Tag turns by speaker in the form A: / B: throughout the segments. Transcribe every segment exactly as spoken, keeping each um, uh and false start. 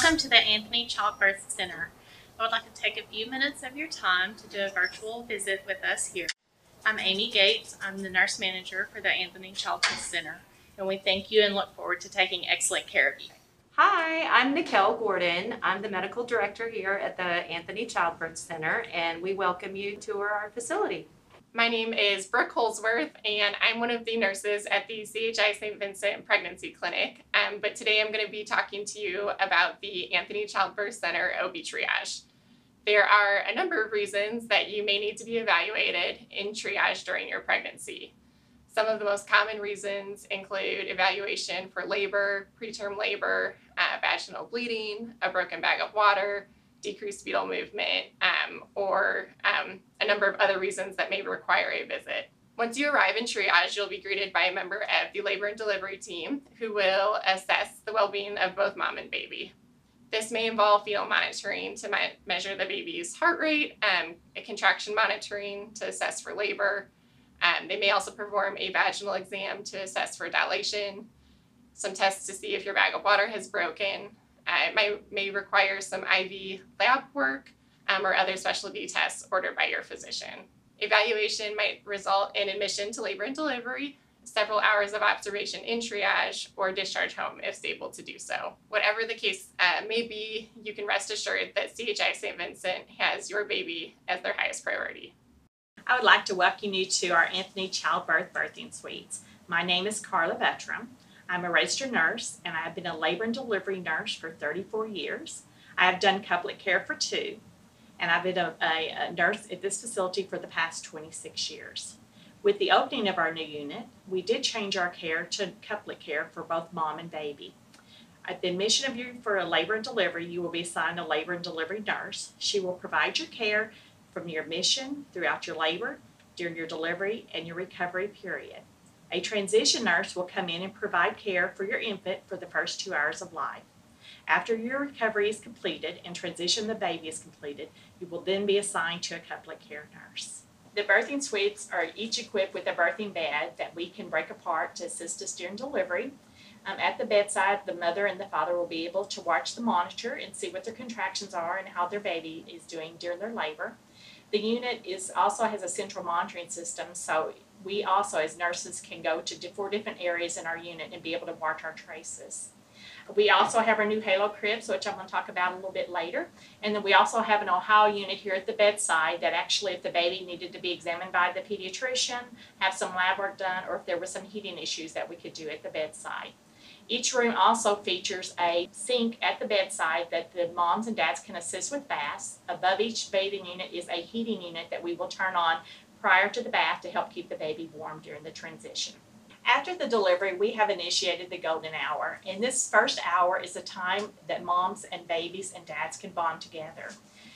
A: Welcome to the Anthony Childbirth Center. I would like to take a few minutes of your time to do a virtual visit with us here. I'm Amy Gates. I'm the nurse manager for the Anthony Childbirth Center, and we thank you and look forward to taking excellent care of you.
B: Hi, I'm Nicole Gordon. I'm the medical director here at the Anthony Childbirth Center, and we welcome you to our facility.
C: My name is Brooke Holsworth, and I'm one of the nurses at the C H I Saint Vincent Pregnancy Clinic. Um, but today I'm going to be talking to you about the Anthony Childbirth Center O B triage. There are a number of reasons that you may need to be evaluated in triage during your pregnancy. Some of the most common reasons include evaluation for labor, preterm labor, uh, vaginal bleeding, a broken bag of water, decreased fetal movement, um, or um, a number of other reasons that may require a visit. Once you arrive in triage, you'll be greeted by a member of the labor and delivery team who will assess the well-being of both mom and baby. This may involve fetal monitoring to me- measure the baby's heart rate, um, a contraction monitoring to assess for labor. Um, they may also perform a vaginal exam to assess for dilation, some tests to see if your bag of water has broken. Uh, it might, may require some I V lab work um, or other specialty tests ordered by your physician. Evaluation might result in admission to labor and delivery, several hours of observation in triage, or discharge home if stable to do so. Whatever the case uh, may be, you can rest assured that C H I Saint Vincent has your baby as their highest priority.
A: I would like to welcome you to our Anthony Childbirth Birthing Suites. My name is Carla Vettram. I'm a registered nurse, and I have been a labor and delivery nurse for thirty-four years. I have done couplet care for two, and I've been a, a, a nurse at this facility for the past twenty-six years. With the opening of our new unit, we did change our care to couplet care for both mom and baby. At the admission of you for a labor and delivery, you will be assigned a labor and delivery nurse. She will provide your care from your admission, throughout your labor, during your delivery, and your recovery period. A transition nurse will come in and provide care for your infant for the first two hours of life. After your recovery is completed and transition the baby is completed, you will then be assigned to a couplet care nurse. The birthing suites are each equipped with a birthing bed that we can break apart to assist us during delivery. Um, at the bedside, the mother and the father will be able to watch the monitor and see what their contractions are and how their baby is doing during their labor. The unit is also has a central monitoring system, so we also as nurses can go to four different areas in our unit and be able to watch our traces. We also have our new Halo cribs, which I'm going to talk about a little bit later. And then we also have an Ohio unit here at the bedside that actually, if the baby needed to be examined by the pediatrician, have some lab work done, or if there were some heating issues that we could do at the bedside. Each room also features a sink at the bedside that the moms and dads can assist with baths. Above each bathing unit is a heating unit that we will turn on prior to the bath to help keep the baby warm during the transition. After the delivery, we have initiated the golden hour, and this first hour is a time that moms and babies and dads can bond together.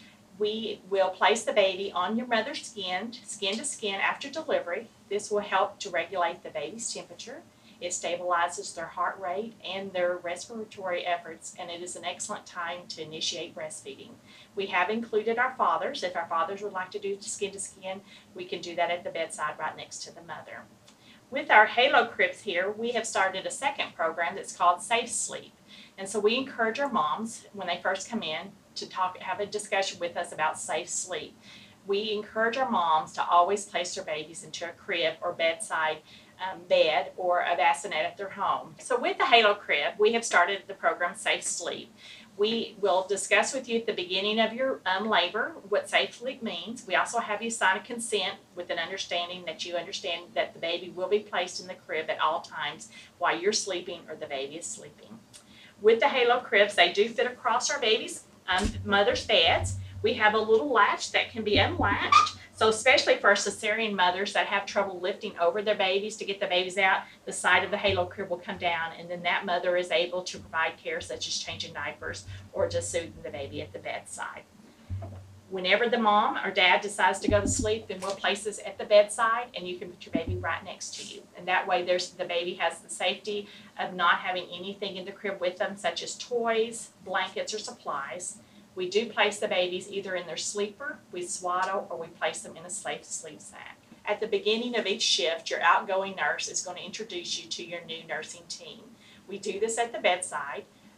A: We will place the baby on your mother's skin, skin to skin after delivery. This will help to regulate the baby's temperature. It stabilizes their heart rate and their respiratory efforts, and it is an excellent time to initiate breastfeeding. We have included our fathers. If our fathers would like to do skin to skin, we can do that at the bedside right next to the mother. With our Halo cribs here, we have started a second program that's called Safe Sleep. And so we encourage our moms, when they first come in, to talk, have a discussion with us about safe sleep. We encourage our moms to always place their babies into a crib or bedside um, bed or a bassinet at their home. So with the Halo crib, we have started the program Safe Sleep. We will discuss with you at the beginning of your um, labor what safe sleep means. We also have you sign a consent with an understanding that you understand that the baby will be placed in the crib at all times while you're sleeping or the baby is sleeping. With the Halo cribs, they do fit across our baby's um, mother's beds. We have a little latch that can be unlatched. So especially for cesarean mothers that have trouble lifting over their babies to get the babies out, the side of the Halo crib will come down, and then that mother is able to provide care such as changing diapers or just soothing the baby at the bedside. Whenever the mom or dad decides to go to sleep, then we'll place this at the bedside, and you can put your baby right next to you. And that way there's the baby has the safety of not having anything in the crib with them, such as toys, blankets, or supplies. We do place the babies either in their sleeper, we swaddle, or we place them in a safe sleep sack. At the beginning of each shift, your outgoing nurse is going to introduce you to your new nursing team. We do this at the bedside.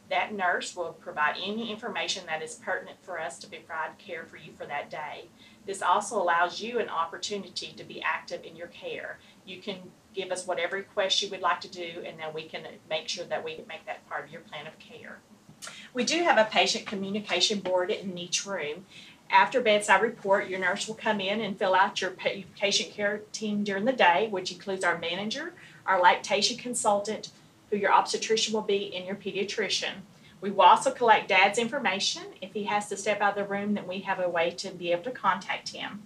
A: That nurse will provide any information that is pertinent for us to provide care for you for that day. This also allows you an opportunity to be active in your care. You can give us whatever request you would like to do, and then we can make sure that we make that part of your plan of care. We do have a patient communication board in each room. After bedside report, your nurse will come in and fill out your patient care team during the day, which includes our manager, our lactation consultant, who your obstetrician will be, and your pediatrician. We will also collect Dad's information. If he has to step out of the room, then we have a way to be able to contact him.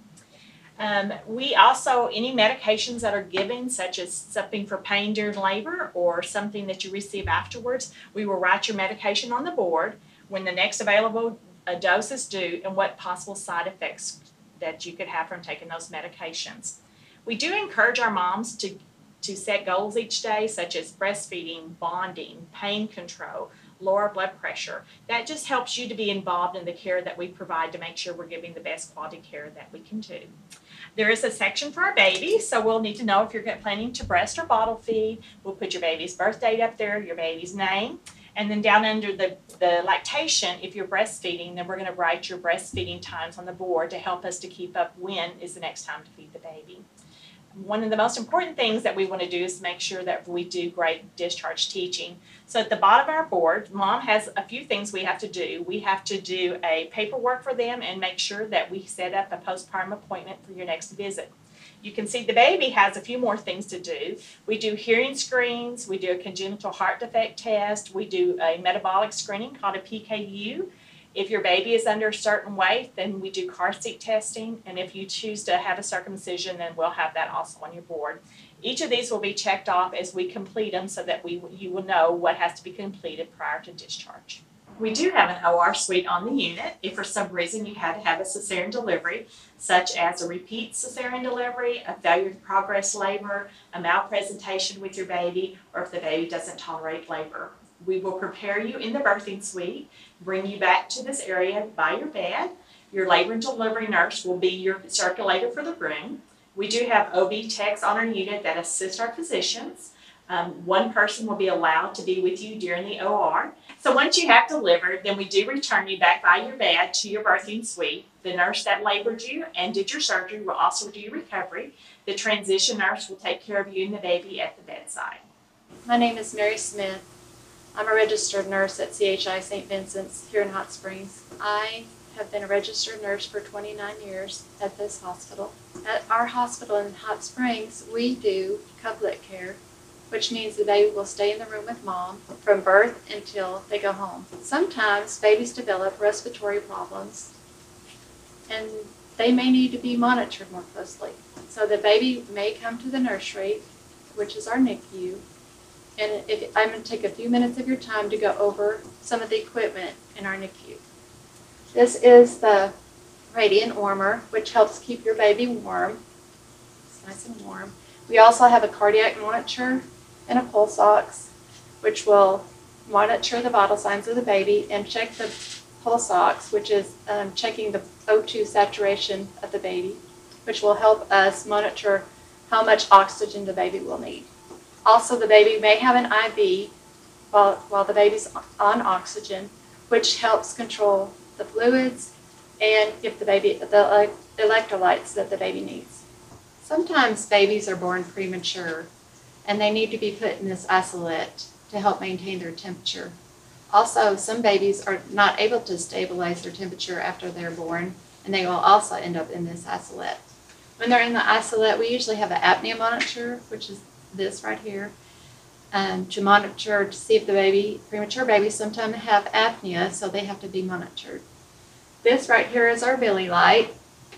A: Um, we also, any medications that are given, such as something for pain during labor or something that you receive afterwards, we will write your medication on the board, when the next available uh, dose is due, and what possible side effects that you could have from taking those medications. We do encourage our moms to to set goals each day, such as breastfeeding, bonding, pain control, lower blood pressure. That just helps you to be involved in the care that we provide to make sure we're giving the best quality care that we can do. There is a section for our baby, so we'll need to know if you're planning to breast or bottle feed. We'll put your baby's birth date up there, your baby's name, and then down under the, the lactation, if you're breastfeeding, then we're going to write your breastfeeding times on the board to help us to keep up when is the next time to feed the baby. One of the most important things that we want to do is make sure that we do great discharge teaching. So at the bottom of our board, Mom has a few things we have to do. We have to do a paperwork for them and make sure that we set up a postpartum appointment for your next visit. You can see the baby has a few more things to do. We do hearing screens, we do a congenital heart defect test, we do a metabolic screening called a P K U. If your baby is under a certain weight, then we do car seat testing, and if you choose to have a circumcision, then we'll have that also on your board. Each of these will be checked off as we complete them so that we you will know what has to be completed prior to discharge. We do have an O R suite on the unit if for some reason you had to have a cesarean delivery, such as a repeat cesarean delivery, a failure to progress labor, a malpresentation with your baby, or if the baby doesn't tolerate labor. We will prepare you in the birthing suite, bring you back to this area by your bed. Your labor and delivery nurse will be your circulator for the room. We do have O B techs on our unit that assist our physicians. Um, one person will be allowed to be with you during the O R. So once you have delivered, then we do return you back by your bed to your birthing suite. The nurse that labored you and did your surgery will also do your recovery. The transition nurse will take care of you and the baby at the bedside.
D: My name is Mary Smith. I'm a registered nurse at C H I Saint Vincent's here in Hot Springs. I have been a registered nurse for twenty-nine years at this hospital. At our hospital in Hot Springs, we do couplet care, which means the baby will stay in the room with mom from birth until they go home. Sometimes babies develop respiratory problems and they may need to be monitored more closely. So the baby may come to the nursery, which is our N I C U, and if, I'm going to take a few minutes of your time to go over some of the equipment in our N I C U. This is the radiant warmer, which helps keep your baby warm. It's nice and warm. We also have a cardiac monitor and a pulse ox, which will monitor the vital signs of the baby and check the pulse ox, which is um, checking the O two saturation of the baby, which will help us monitor how much oxygen the baby will need. Also, the baby may have an I V while, while the baby's on oxygen, which helps control the fluids and if the baby, the electrolytes that the baby needs. Sometimes babies are born premature and they need to be put in this isolette to help maintain their temperature. Also, some babies are not able to stabilize their temperature after they're born, and they will also end up in this isolette. When they're in the isolette, we usually have an apnea monitor, which is this right here, um, to monitor to see if the baby, premature babies sometimes have apnea, so they have to be monitored. This right here is our Billy light,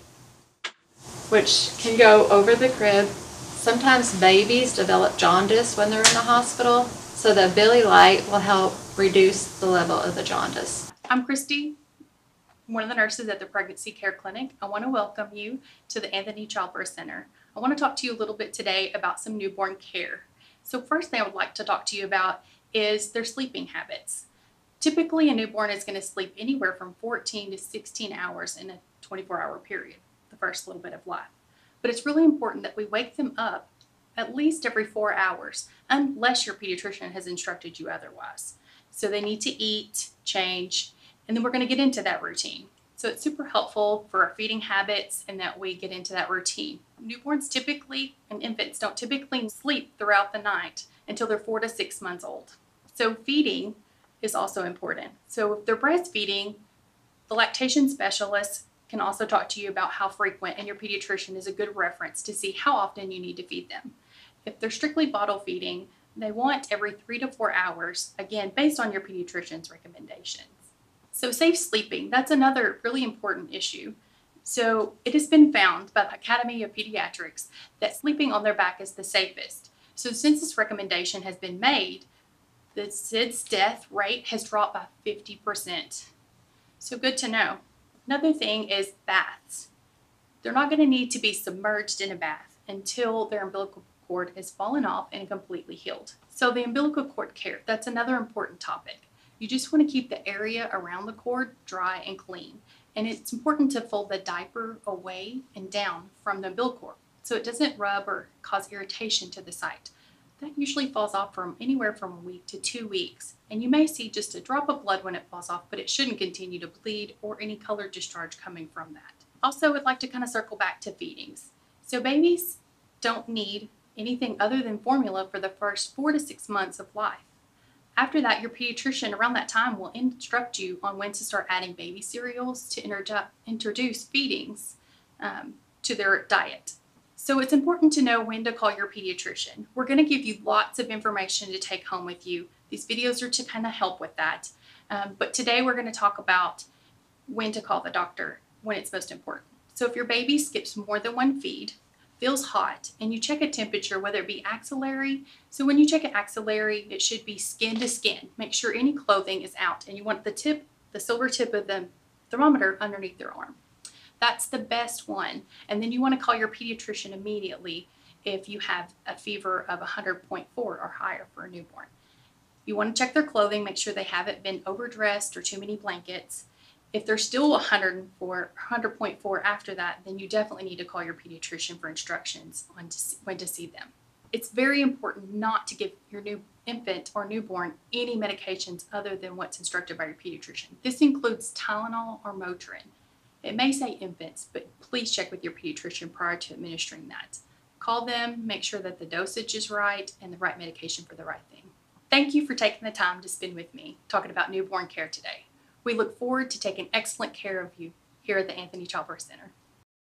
D: which can go over the crib. Sometimes babies develop jaundice when they're in the hospital, so the Billy light will help reduce the level of the jaundice.
E: I'm Christy, one of the nurses at the Pregnancy Care Clinic. I want to welcome you to the Anthony Childbirth Center. I want to talk to you a little bit today about some newborn care. So first thing I would like to talk to you about is their sleeping habits. Typically, a newborn is going to sleep anywhere from fourteen to sixteen hours in a twenty-four hour period, the first little bit of life. But it's really important that we wake them up at least every four hours, unless your pediatrician has instructed you otherwise. So they need to eat, change, and then we're going to get into that routine. So it's super helpful for our feeding habits and that we get into that routine. Newborns typically, and infants don't typically sleep throughout the night until they're four to six months old. So feeding is also important. So if they're breastfeeding, the lactation specialist can also talk to you about how frequent, and your pediatrician is a good reference to see how often you need to feed them. If they're strictly bottle feeding, they want every three to four hours, again, based on your pediatrician's recommendations. So safe sleeping, that's another really important issue. So it has been found by the Academy of Pediatrics that sleeping on their back is the safest. So since this recommendation has been made, the S I D S death rate has dropped by fifty percent. So good to know. Another thing is baths. They're not going to need to be submerged in a bath until their umbilical cord is fallen off and completely healed. So the umbilical cord care, that's another important topic. You just want to keep the area around the cord dry and clean. And it's important to fold the diaper away and down from the umbilical cord so it doesn't rub or cause irritation to the site. That usually falls off from anywhere from a week to two weeks. And you may see just a drop of blood when it falls off, but it shouldn't continue to bleed or any color discharge coming from that. Also, I'd like to kind of circle back to feedings. So babies don't need anything other than formula for the first four to six months of life. After that, your pediatrician around that time will instruct you on when to start adding baby cereals to introdu- introduce feedings um, to their diet. So it's important to know when to call your pediatrician. We're going to give you lots of information to take home with you. These videos are to kind of help with that. Um, but today we're going to talk about when to call the doctor, when it's most important. So if your baby skips more than one feed, feels hot, and you check a temperature, whether it be axillary. So when you check an axillary, it should be skin to skin. Make sure any clothing is out, and you want the tip, the silver tip of the thermometer underneath their arm. That's the best one. And then you want to call your pediatrician immediately if you have a fever of one hundred point four or higher for a newborn. You want to check their clothing, make sure they haven't been overdressed or too many blankets. If they're still one hundred point four after that, then you definitely need to call your pediatrician for instructions on to see, when to see them. It's very important not to give your new infant or newborn any medications other than what's instructed by your pediatrician. This includes Tylenol or Motrin. It may say infants, but please check with your pediatrician prior to administering that. Call them, make sure that the dosage is right and the right medication for the right thing. Thank you for taking the time to spend with me talking about newborn care today. We look forward to taking excellent care of you here at the Anthony Childbirth Center.